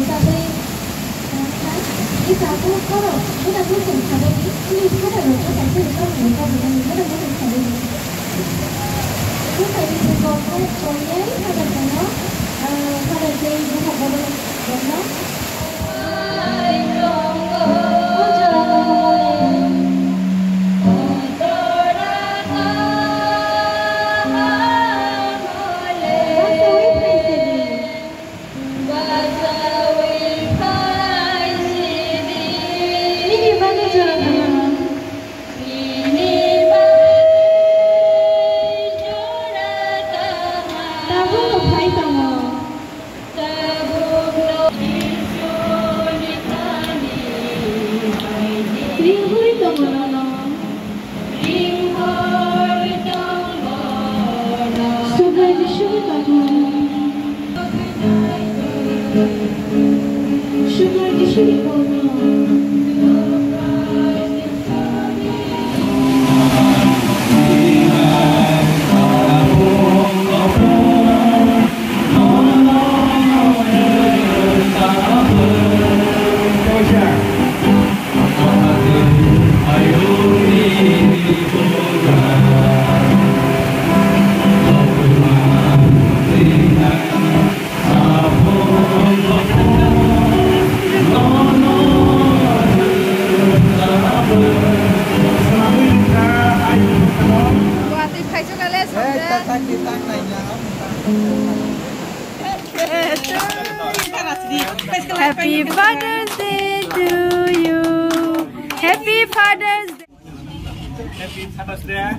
Happy Father's Day to you. Happy Father's Day. Happy Father's Day.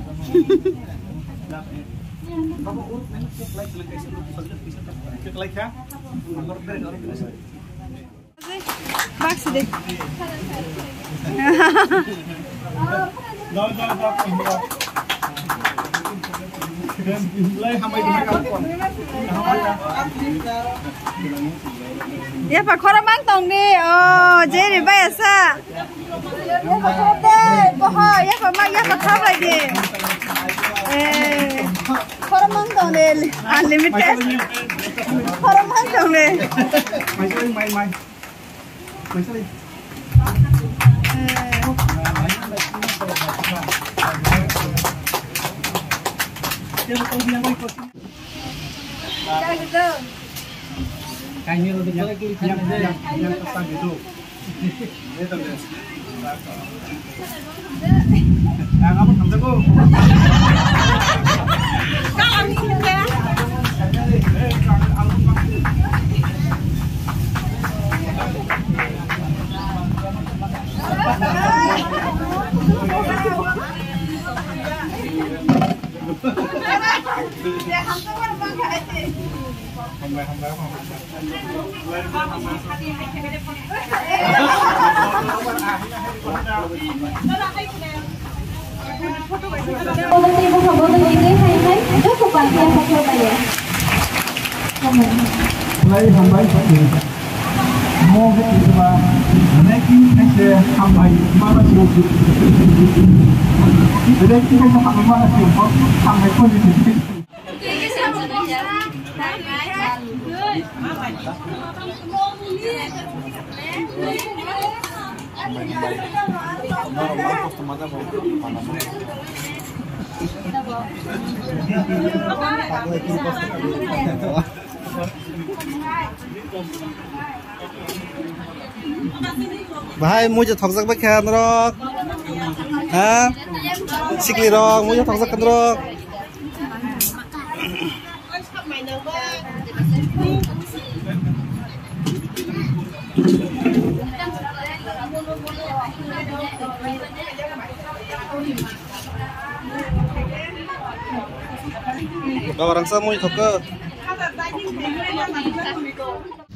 Ya Pak Koromang tong di, oh jadi biasa. Ya Pak Kote, boho, ya Pak Mak, ya Pak Kap lagi. Koromang tong di, unlimited. Koromang tong di. Mai. Jangan gitu. Kayaknya untuk yang pesan gitu. Itu deh. Nah, kamu sampai kok. Bahai mu cho thọc sắc bách khan rok hả xích li rok mu cho thọc sắc kan rok Bawa orang semua itu ke